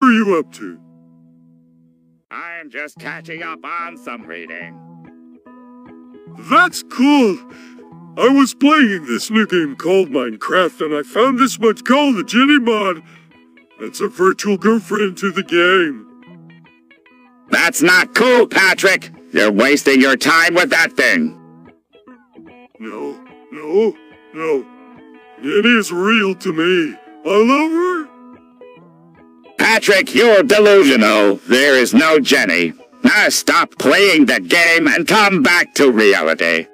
are you up to? I'm just catching up on some reading. That's cool. I was playing this new game called Minecraft and I found this mod called the Jenny mod. It's a virtual girlfriend to the game. That's not cool, Patrick! You're wasting your time with that thing! No. Jenny is real to me. I love her. Patrick, you're delusional. There is no Jenny. Now stop playing the game and come back to reality.